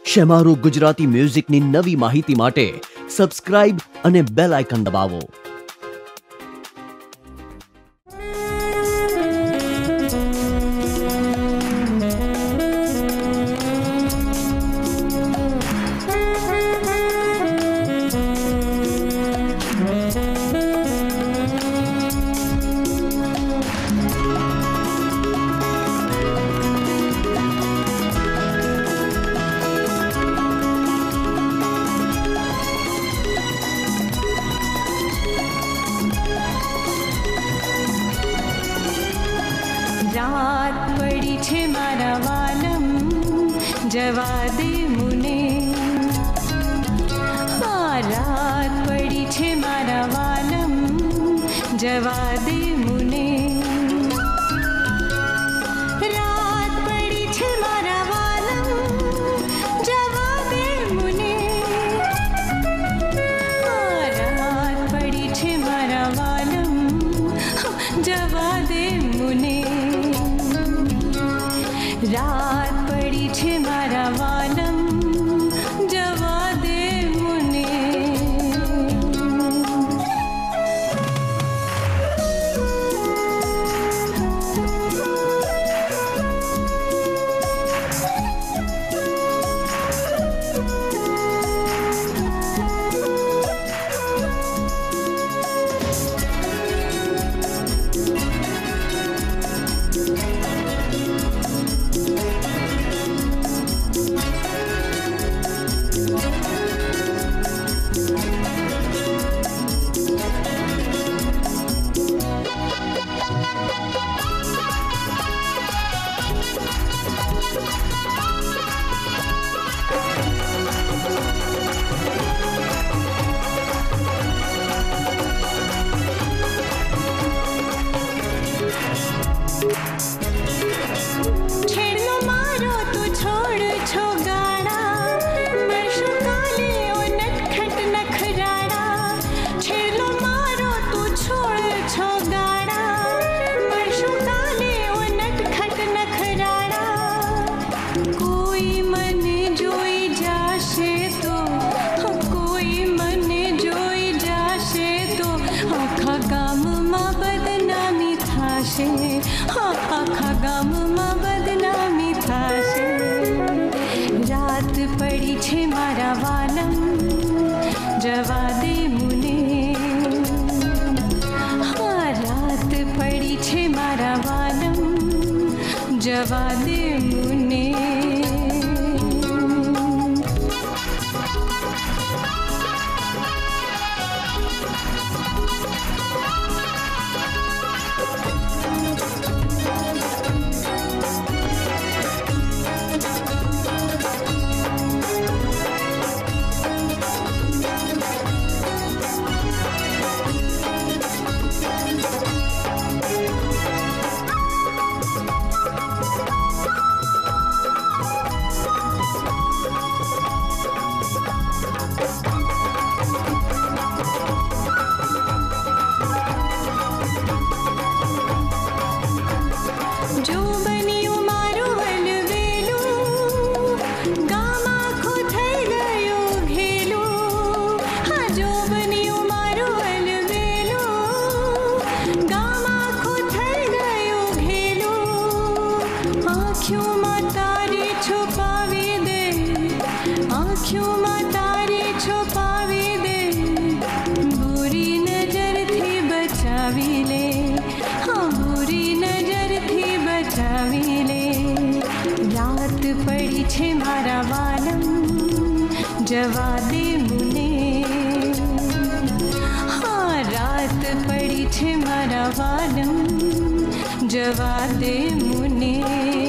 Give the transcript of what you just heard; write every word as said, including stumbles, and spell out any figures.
શેમારૂ ગુજરાતી મ્યુઝિકની નવી માહિતી માટે સબસ્ક્રાઇબ અને બેલ આઇકન દબાવો। रात पड़ी छे मारा वालम जवा दे मुने। हाँ रात पड़ी छे मारा वालम जवा दे मुने। रात पड़ी छे मारा वालम जवा दे मुने। हाँ रात पड़ी छे मारा वालम जवा दे मुने। रात पड़ी छे मारा वालम जवा दे मुने। हाँ आखा गाम में बदनामी थाशे। रात पड़ी छे मारा वालम जवा दे मुने। हाँ रात पड़ी छे मारा वालम जवा दे मुने। रात पड़ी छे मारा वालम जवा दे मुने। हाँ रात पड़ी छे मारा वालम जवा दे मुने।